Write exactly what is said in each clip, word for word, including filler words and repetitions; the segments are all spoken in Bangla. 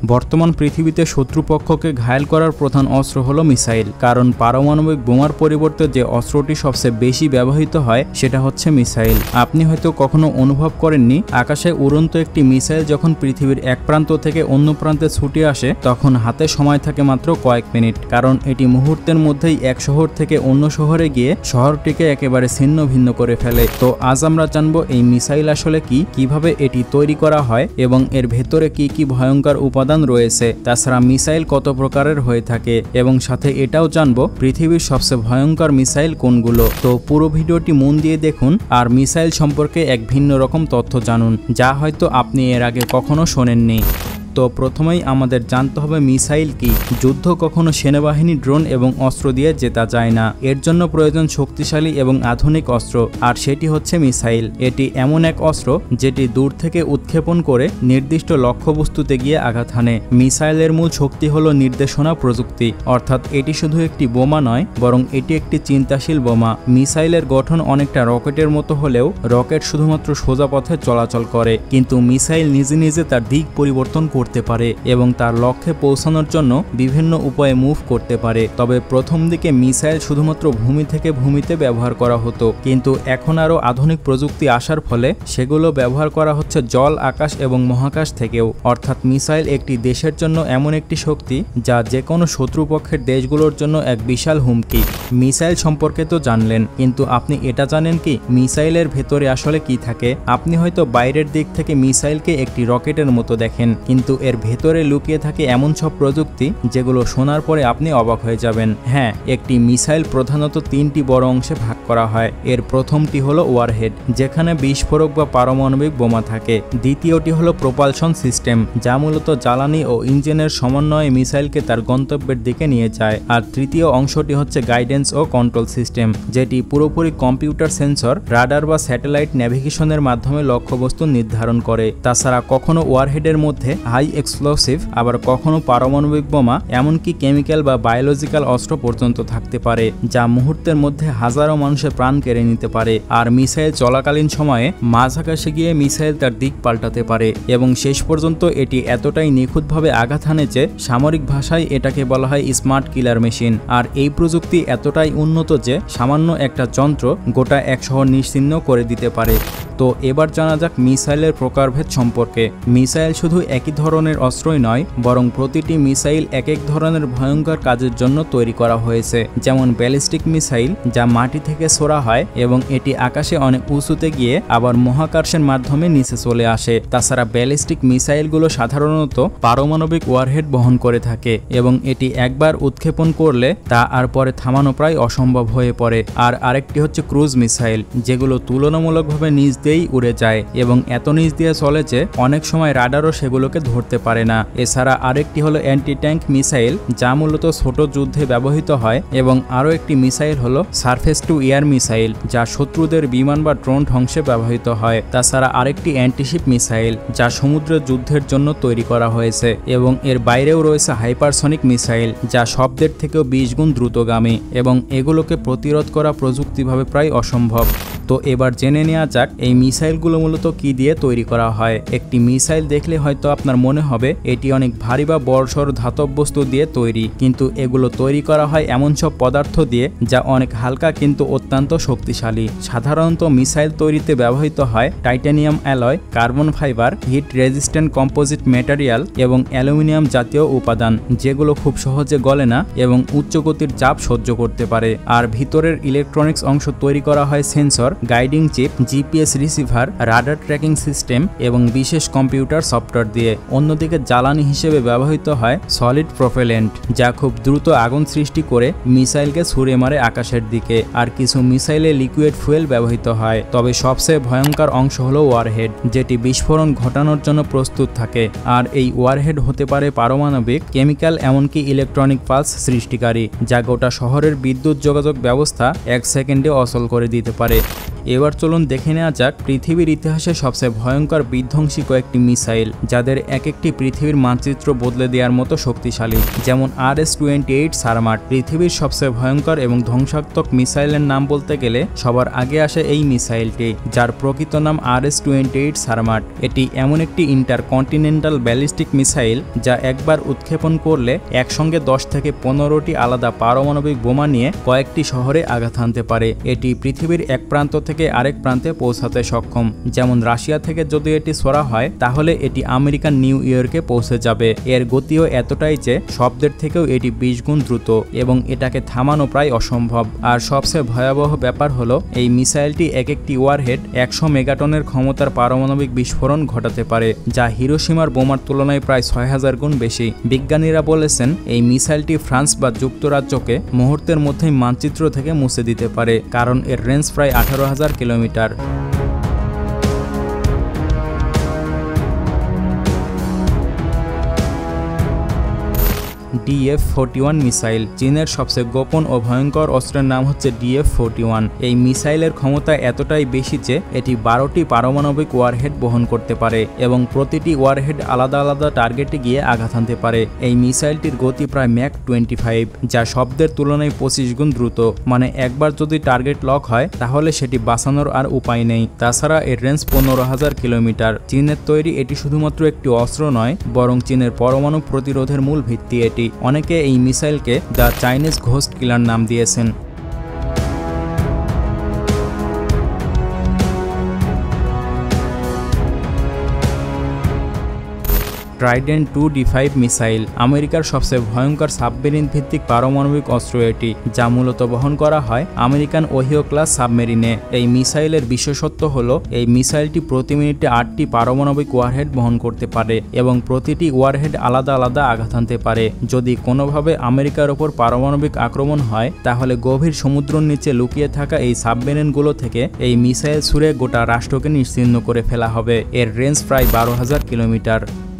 বর্তমান পৃথিবীতে শত্রুপক্ষকে ঘায়েল করার প্রধান অস্ত্র হলো মিসাইল, কারণ পারমাণবিক বোমার পরিবর্তে যে অস্ত্রটি সবচেয়ে বেশি ব্যবহৃত হয় সেটা হচ্ছে মিসাইল। আপনি হয়তো কখনো অনুভব করেননি, আকাশে উড়ন্ত একটি মিসাইল যখন পৃথিবীর এক প্রান্ত থেকে অন্য প্রান্তে ছুটে আসে তখন হাতে সময় থাকে মাত্র কয়েক মিনিট, কারণ এটি মুহূর্তের মধ্যেই এক শহর থেকে অন্য শহরে গিয়ে শহরটিকে একেবারে ছিন্ন ভিন্ন করে ফেলে। তো আজ আমরা জানবো এই মিসাইল আসলে কি, কিভাবে এটি তৈরি করা হয় এবং এর ভেতরে কি কি ভয়ঙ্কর উপাদান রয়েছে। তাছাড়া মিসাইল কত প্রকারের হয়ে থাকে এবং সাথে এটাও জানবো পৃথিবীর সবচেয়ে ভয়ঙ্কর মিসাইল কোনগুলো। তো পুরো ভিডিওটি মন দিয়ে দেখুন আর মিসাইল সম্পর্কে এক ভিন্ন রকম তথ্য জানুন যা হয়তো আপনি এর আগে কখনো শোনেননি। তো প্রথমেই আমাদের জানতে হবে মিসাইল কি। যুদ্ধ কখনো সেনাবাহিনী, ড্রোন এবং অস্ত্র দিয়ে জেতা যায় না, এর জন্য প্রয়োজন শক্তিশালী এবং আধুনিক অস্ত্র, আর সেটি হচ্ছে মিসাইল। এটি এমন এক অস্ত্র যেটি দূর থেকে উৎক্ষেপণ করে নির্দিষ্ট লক্ষ্যবস্তুতে গিয়ে আঘাত হানে। মিসাইলের মূল শক্তি হলো নির্দেশনা প্রযুক্তি, অর্থাৎ এটি শুধু একটি বোমা নয় বরং এটি একটি চিন্তাশীল বোমা। মিসাইলের গঠন অনেকটা রকেটের মতো হলেও রকেট শুধুমাত্র সোজা পথে চলাচল করে, কিন্তু মিসাইল নিজে নিজে তার দিক পরিবর্তন করে করতে পারে এবং তার লক্ষ্যে পৌঁছানোর জন্য বিভিন্ন উপায়ে মুভ করতে পারে। তবে প্রথম দিকে মিসাইল শুধুমাত্র ভূমি থেকে ভূমিতে ব্যবহার করা হতো, কিন্তু এখন আরও আধুনিক প্রযুক্তি আসার ফলে সেগুলো ব্যবহার করা হচ্ছে জল, আকাশ এবং মহাকাশ থেকেও। অর্থাৎ মিসাইল একটি দেশের জন্য এমন একটি শক্তি যা যে কোনো শত্রুপক্ষের দেশগুলোর জন্য এক বিশাল হুমকি। মিসাইল সম্পর্কে তো জানলেন, কিন্তু আপনি এটা জানেন কি মিসাইলের ভেতরে আসলে কি থাকে? আপনি হয়তো বাইরের দিক থেকে মিসাইলকে একটি রকেটের মতো দেখেন, কিন্তু এর ভেতরে লুকিয়ে থাকে এমন সব প্রযুক্তি যেগুলো শোনার পরে আপনি অবাক হয়ে যাবেন। হ্যাঁ, একটি মিসাইল প্রধানত তিনটি বড় অংশে ভাগ করা হয়। এর প্রথমটি হলো ওয়ারহেড, যেখানে বিস্ফোরক বা পারমাণবিক বোমা থাকে। দ্বিতীয়টি হলো প্রোপালশন সিস্টেম, যা মূলত জ্বালানি ও ইঞ্জিনের সমন্বয়ে মিসাইলকে তার গন্তব্যের দিকে নিয়ে যায়। আর তৃতীয় অংশটি হচ্ছে গাইডেন্স ও কন্ট্রোল সিস্টেম, যেটি পুরোপুরি কম্পিউটার, সেন্সর, রাডার বা স্যাটেলাইট নেভিগেশনের মাধ্যমে লক্ষ্যবস্তু নির্ধারণ করে। তাছাড়া কখনো ওয়ারহেডের মধ্যে হাই এক্সপ্লোসিভ, আবার কখনো পারমাণবিক বোমা, এমনকি কেমিক্যাল বা বায়োলজিক্যাল অস্ত্র পর্যন্ত থাকতে পারে, যা মুহূর্তের মধ্যে হাজারো মানুষের প্রাণ কেড়ে নিতে পারে। আর মিসাইল চলাকালীন সময়ে মাঝ আকাশে গিয়ে মিসাইল তার দিক পাল্টাতে পারে এবং শেষ পর্যন্ত এটি এতটাই নিখুঁতভাবে আঘাত হানে যে সামরিক ভাষায় এটাকে বলা হয় স্মার্ট কিলার মেশিন। আর এই প্রযুক্তি এতটাই উন্নত যে সামান্য একটা যন্ত্র গোটা এক শহর নিশ্চিহ্ন করে দিতে পারে। তো এবার জানা যাক মিসাইলের প্রকারভেদ সম্পর্কে। মিসাইল শুধু একই ধরনের অস্ত্রই নয়, বরং প্রতিটি মিসাইল এক এক ধরনের ভয়ঙ্কর কাজের জন্য তৈরি করা হয়েছে। যেমন ব্যালিস্টিক মিসাইল, যা মাটি থেকে ছোড়া হয় এবং এটি আকাশে অনেক উঁচুতে গিয়ে আবার মহাকাশের মাধ্যমে নিচে চলে আসে। তাছাড়া ব্যালিস্টিক মিসাইলগুলো সাধারণত পারমাণবিক ওয়ারহেড বহন করে থাকে এবং এটি একবার উৎক্ষেপণ করলে তা আর পরে থামানো প্রায় অসম্ভব হয়ে পড়ে। আর আরেকটি হচ্ছে ক্রুজ মিসাইল, যেগুলো তুলনামূলকভাবে নিজ দিয়েই উড়ে যায় এবং এত নিচ দিয়ে চলে যে অনেক সময় রাডারও সেগুলোকে ধরতে পারে না। এছাড়া আরেকটি হলো অ্যান্টি ট্যাঙ্ক মিসাইল, যা মূলত ছোট যুদ্ধে ব্যবহৃত হয়, এবং আরও একটি মিসাইল হলো সারফেস টু এয়ার মিসাইল, যা শত্রুদের বিমান বা ড্রোন ধ্বংসে ব্যবহৃত হয়। তাছাড়া আরেকটি অ্যান্টিশিপ মিসাইল, যা সমুদ্রের যুদ্ধের জন্য তৈরি করা হয়েছে, এবং এর বাইরেও রয়েছে হাইপারসনিক মিসাইল, যা শব্দের থেকেও বিশ গুণ দ্রুতগামী এবং এগুলোকে প্রতিরোধ করা প্রযুক্তিভাবে প্রায় অসম্ভব। তো এবার জেনে নেওয়া যাক এই মিসাইলগুলো মূলত কি দিয়ে তৈরি করা হয়। একটি মিসাইল দেখলে হয়তো আপনার মনে হবে এটি অনেক ভারী বা বড়সড় ধাতব বস্তু দিয়ে তৈরি, কিন্তু এগুলো তৈরি করা হয় এমন সব পদার্থ দিয়ে যা অনেক হালকা কিন্তু অত্যন্ত শক্তিশালী। সাধারণত মিসাইল তৈরিতে ব্যবহৃত হয় titanium alloy, carbon fibre, heat resistant composite material এবং অ্যালুমিনিয়াম জাতীয় উপাদান, যেগুলো খুব সহজে গলে না এবং উচ্চ গতির চাপ সহ্য করতে পারে। আর ভিতরের ইলেকট্রনিক্স অংশ তৈরি করা হয় sensor, guiding chip, GPS receiver, radar tracking system এবং বিশেষ কম্পিউটার সফটওয়্যার দিয়ে। অন্যদিকে জ্বালানি হিসেবে ব্যবহৃত হয় সলিড প্রপেলেন্ট, যা খুব দ্রুত আগুন সৃষ্টি করে মিসাইলকে ছুড়ে মারে আকাশের দিকে। আর কিছু মিসাইলে লিকুইড ফুয়েল ব্যবহৃত হয়। তবে সবচেয়ে ভয়ঙ্কর অংশ হলো ওয়ারহেড, যেটি বিস্ফোরণ ঘটানোর জন্য প্রস্তুত থাকে। আর এই ওয়ারহেড হতে পারে পারমাণবিক, কেমিক্যাল, এমনকি ইলেকট্রনিক পালস সৃষ্টিকারী, যা গোটা শহরের বিদ্যুৎ যোগাযোগ ব্যবস্থা এক সেকেন্ডে অচল করে দিতে পারে। এবার চলুন দেখে নেওয়া যাক পৃথিবীর ইতিহাসে সবচেয়ে ভয়ঙ্কর বিধ্বংসী কয়েকটি মিসাইল, যাদের এক একটি পৃথিবীর মানচিত্র বদলে দেওয়ার মতো শক্তিশালী। যেমন R S twenty eight Sarmat, পৃথিবীর সবচেয়ে ভয়ঙ্কর এবং ধ্বংসাত্মক মিসাইলের নাম বলতে গেলে সবার আগে আসে এই মিসাইলটি, যার প্রকৃত নাম R S twenty eight Sarmat. এটি এমন একটি ইন্টারকন্টিনেন্টাল ব্যালিস্টিক মিসাইল যা একবার উৎক্ষেপণ করলে একসঙ্গে দশ থেকে পনেরোটি আলাদা পারমাণবিক বোমা নিয়ে কয়েকটি শহরে আঘাত হানতে পারে। এটি পৃথিবীর এক প্রান্ত থেকে আরেক প্রান্তে পৌঁছাতে সক্ষম। যেমন রাশিয়া থেকে যদি এটি ছোড়া হয় তাহলে এটি আমেরিকান নিউ ইয়র্কে পৌঁছে যাবে। এর গতিও এতটাই যে শব্দের থেকেও এটি বিশ গুণ দ্রুত এবং এটাকে থামানো প্রায় অসম্ভব। আর সবচেয়ে ভয়াবহ ব্যাপার হলো এই মিসাইলটি এক একটি ওয়ারহেড একশো মেগাটনের ক্ষমতার পারমাণবিক বিস্ফোরণ ঘটাতে পারে, যা হিরোশিমার বোমার তুলনায় প্রায় ছয় হাজার গুণ বেশি। বিজ্ঞানীরা বলেছেন এই মিসাইলটি ফ্রান্স বা যুক্তরাজ্যকে মুহূর্তের মধ্যেই মানচিত্র থেকে মুছে দিতে পারে, কারণ এর রেঞ্জ প্রায় আঠারো হাজার kilometre. D F forty one missile, চীনের সবচেয়ে গোপন ও ভয়ঙ্কর অস্ত্রের নাম হচ্ছে ডি এফ ফোরটি ওয়ান। এই মিসাইলের ক্ষমতা এতটাই বেশি যে এটি বারোটি পারমাণবিক ওয়ারহেড বহন করতে পারে এবং প্রতিটি ওয়ারহেড আলাদা আলাদা টার্গেটে গিয়ে আঘাত হানতে পারে। এই মিসাইলটির গতি প্রায় ম্যাক টোয়েন্টি ফাইভ, যা শব্দের তুলনায় পঁচিশ গুণ দ্রুত। মানে একবার যদি টার্গেট লক হয় তাহলে সেটি বাঁচানোর আর উপায় নেই। তাছাড়া এর রেঞ্জ পনেরো হাজার কিলোমিটার। চীনের তৈরি এটি শুধুমাত্র একটি অস্ত্র নয়, বরং চীনের পরমাণু প্রতিরোধের মূল ভিত্তি এটি। অনেকে এই মিসাইলকে দ্য চাইনিজ ঘোস্ট কিলার নাম দিয়েছেন। Trident two D five missile, আমেরিকার সবচেয়ে ভয়ঙ্কর সাবমেরিন ভিত্তিক পারমাণবিক অস্ত্র এটি, যা মূলত বহন করা হয় আমেরিকান ওহিও ক্লাস সাবমেরিনে। এই মিসাইলের বিশেষত্ব হল এই মিসাইলটি প্রতি মিনিটে আটটি পারমাণবিক ওয়ারহেড বহন করতে পারে এবং প্রতিটি ওয়ারহেড আলাদা আলাদা আঘাত হানতে পারে। যদি কোনোভাবে আমেরিকার ওপর পারমাণবিক আক্রমণ হয় তাহলে গভীর সমুদ্রের নিচে লুকিয়ে থাকা এই সাবমেরিনগুলো থেকে এই মিসাইল ছুড়ে গোটা রাষ্ট্রকে নিশ্চিহ্ন করে ফেলা হবে। এর রেঞ্জ প্রায় বারো হাজার kilometre.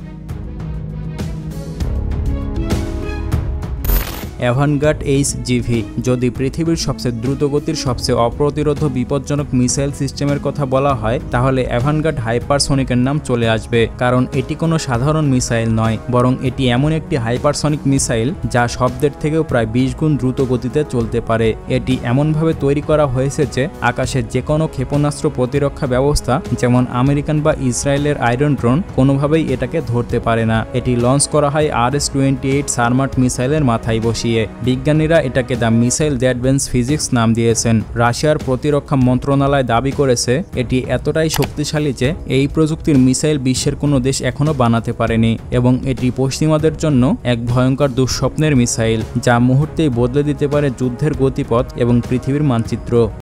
Avangard H G V, যদি পৃথিবীর সবচেয়ে দ্রুতগতির সবচেয়ে অপ্রতিরোধ বিপজ্জনক মিসাইল সিস্টেমের কথা বলা হয় তাহলে অ্যাভানগার্ড হাইপারসনিকের নাম চলে আসবে, কারণ এটি কোনো সাধারণ মিসাইল নয়, বরং এটি এমন একটি হাইপারসনিক মিসাইল যা শব্দের থেকেও প্রায় বিশ গুণ দ্রুত গতিতে চলতে পারে। এটি এমনভাবে তৈরি করা হয়েছে যে আকাশের যে কোনো ক্ষেপণাস্ত্র প্রতিরক্ষা ব্যবস্থা যেমন আমেরিকান বা ইসরায়েলের আয়রন ড্রোন কোনোভাবেই এটাকে ধরতে পারে না। এটি লঞ্চ করা হয় R S twenty eight Sarmat মিসাইলের মাথায় বসিয়ে। বিজ্ঞানীরা এটাকে the missile that bends physics নাম দিয়েছেন। রাশিয়ার প্রতিরক্ষা মন্ত্রণালয় দাবি করেছে এটি এতটাই শক্তিশালী যে এই প্রযুক্তির মিসাইল বিশ্বের কোনো দেশ এখনো বানাতে পারেনি এবং এটি পশ্চিমাদের জন্য এক ভয়ঙ্কর দুঃস্বপ্নের মিসাইল, যা মুহূর্তেই বদলে দিতে পারে যুদ্ধের গতিপথ এবং পৃথিবীর মানচিত্র।